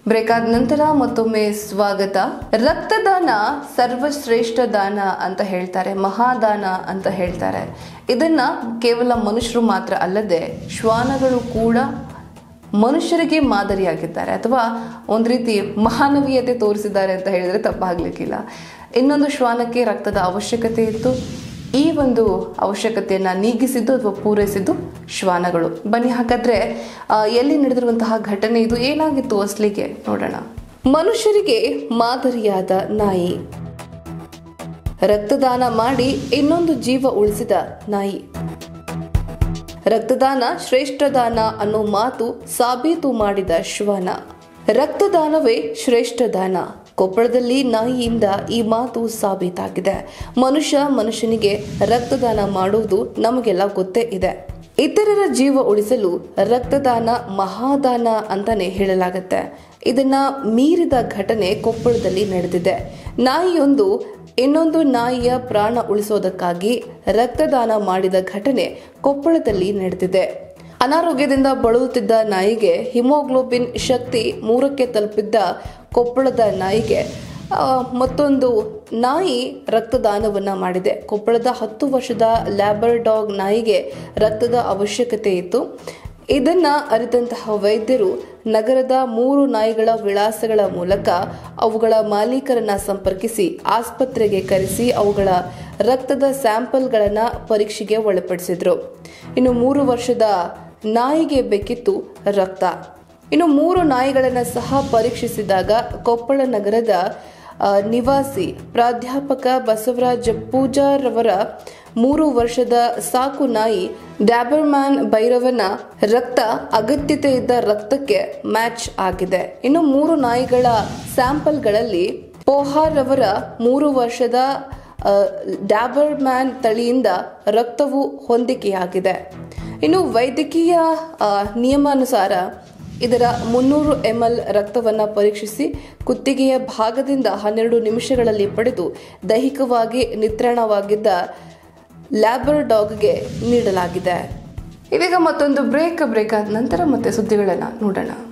Break ಆದ ನಂತರ ಮತ್ತೊಮ್ಮೆ ಸ್ವಾಗತ. ರಕ್ತದಾನ ಸರ್ವಶ್ರೇಷ್ಠ ದಾನ ಅಂತ ಹೇಳ್ತಾರೆ, ಮಹಾದಾನ ಅಂತ ಹೇಳ್ತಾರೆ. ಇದನ್ನ ಕೇವಲ ಮನುಷ್ಯರು ಮಾತ್ರ ಅಲ್ಲದೆ ಶ್ವಾನಗಳು ಕೂಡ ಮನುಷ್ಯರಿಗೆ ಮಾದರಿಯಾಗಿದ್ದಾರೆ, ಅಥವಾ ಒಂದು ರೀತಿ ಮಾನವೀಯತೆ ತೋರಿಸಿದ್ದಾರೆ ಅಂತ ಹೇಳಿದ್ರೆ ತಪ್ಪಾಗ್ಲಿಕ್ಕಿಲ್ಲ. ಇನ್ನೊಂದು ಶ್ವಾನಕ್ಕೆ ರಕ್ತದ ಅವಶ್ಯಕತೆ ಇತ್ತು. ಈ ಒಂದು ಅವಶ್ಯಕತೆಯನ್ನ ನೀಗಿಸಿದ್ದು ಅಥವಾ ಪೂರೈಸಿದ್ದು ಶ್ವಾನಗಳು. ಬನ್ನಿ ಹಾಗಾದ್ರೆ ಎಲ್ಲಿ ನಡೆದಿರುವಂತಹ ಘಟನೆ ಇದು, ಏನಾಗಿತ್ತು ಅಸಲಿಗೆ ನೋಡೋಣ. ಮನುಷ್ಯರಿಗೆ ಮಾದರಿಯಾದ ನಾಯಿ, ರಕ್ತದಾನ ಮಾಡಿ ಇನ್ನೊಂದು ಜೀವ ಉಳಿಸಿದ ನಾಯಿ. ರಕ್ತದಾನ ಶ್ರೇಷ್ಠ ದಾನ ಅನ್ನೋ ಮಾತು ಸಾಬೀತು ಮಾಡಿದ ಶ್ವಾನ. ರಕ್ತದಾನವೇ ಶ್ರೇಷ್ಠ ದಾನ. ಕೊಪ್ಪಳದಲ್ಲಿ ನಾಯಿಯಿಂದ ಈ ಮಾತು ಸಾಬೀತಾಗಿದೆ. ಮನುಷ್ಯನಿಗೆ ರಕ್ತದಾನ ಮಾಡುವುದು ನಮಗೆಲ್ಲ ಗೊತ್ತೇ ಇದೆ. ಇತರರ ಜೀವ ಉಳಿಸಲು ರಕ್ತದಾನ ಮಹಾದಾನ ಅಂತಾನೆ ಹೇಳಲಾಗುತ್ತೆ. ಇದನ್ನ ಮೀರಿದ ಘಟನೆ ಕೊಪ್ಪಳದಲ್ಲಿ ನಡೆದಿದೆ. ನಾಯಿಯೊಂದು ಇನ್ನೊಂದು ನಾಯಿಯ ಪ್ರಾಣ ಉಳಿಸೋದಕ್ಕಾಗಿ ರಕ್ತದಾನ ಮಾಡಿದ ಘಟನೆ ಕೊಪ್ಪಳದಲ್ಲಿ ನಡೆದಿದೆ. ಅನಾರೋಗ್ಯದಿಂದ ಬಳಲುತ್ತಿದ್ದ ನಾಯಿಗೆ ಹಿಮೋಗ್ಲೋಬಿನ್ ಶಕ್ತಿ 3ಕ್ಕೆ ತಲುಪಿದ್ದ ಕೊಪ್ಪಳದ ನಾಯಿಗೆ ಮತ್ತೊಂದು ನಾಯಿ ರಕ್ತದಾನವನ್ನ ಮಾಡಿದೆ. ಕೊಪ್ಪಳದ 10 ವರ್ಷದ ಲ್ಯಾಬರ್ ಡಾಗ್ ನಾಯಿಗೆ ರಕ್ತದ ಅವಶ್ಯಕತೆ ಇತ್ತು. ಇದನ್ನ ಅರಿತಂತಹ ವೈದ್ಯರು ನಗರದ 3 ನಾಯಿಗಳ ವಿಳಾಸಗಳ ಮೂಲಕ ಅವುಗಳ ಮಾಲೀಕರನ್ನ ಸಂಪರ್ಕಿಸಿ ಆಸ್ಪತ್ರೆಗೆ ಕರೆಸಿ ಅವುಗಳ ರಕ್ತದ ಸ್ಯಾಂಪಲ್ಗಳನ್ನ ಪರೀಕ್ಷೆಗೆ ಒಳಪಡಿಸಿದ್ರು. ಇನ್ನು 3 ವರ್ಷದ ನಾಯಿಗೆ ಬೇಕಿತ್ತು ರಕ್ತ. ಇನ್ನು 3 ನಾಯಿಗಳನ್ನು ಸಹ ಪರೀಕ್ಷಿಸಿದಾಗ ಕೊಪ್ಪಳ ನಗರದ ನಿವಾಸಿ ಪ್ರಾಧ್ಯಾಪಕ ಬಸವರಾಜ ಪೂಜಾರವರ 3 ವರ್ಷದ ಸಾಕು ನಾಯಿ ಡ್ಯಾಬರ್ಮ್ಯಾನ್ ಭೈರವನ ರಕ್ತ ಅಗತ್ಯತೆ ಇದ್ದ ರಕ್ತಕ್ಕೆ ಮ್ಯಾಚ್ ಆಗಿದೆ. ಇನ್ನು 3 ನಾಯಿಗಳ ಸ್ಯಾಂಪಲ್ಗಳಲ್ಲಿ ಪೋಹಾರವರ 3 ವರ್ಷದ ಡ್ಯಾಬರ್ಮ್ಯಾನ್ ತಳಿಯಿಂದ ರಕ್ತವು ಹೊಂದಿಕೆಯಾಗಿದೆ. ಇನ್ನು ವೈದ್ಯಕೀಯ ನಿಯಮಾನುಸಾರ ಇದರ 300 ml ರಕ್ತವನ್ನು ಪರೀಕ್ಷಿಸಿ ಕುತ್ತಿಗೆಯ ಭಾಗದಿಂದ 12 ನಿಮಿಷಗಳಲ್ಲಿ ಪಡೆದು ದೈಹಿಕವಾಗಿ ನಿತ್ರಾಣವಾಗಿದ್ದ ಲ್ಯಾಬರ್ ಡಾಗ್ಗೆ ನೀಡಲಾಗಿದೆ. ಇದೀಗ ಮತ್ತೊಂದು ಬ್ರೇಕ್ ಆದ ನಂತರ ಮತ್ತೆ ಸುದ್ದಿಗಳನ್ನು ನೋಡೋಣ.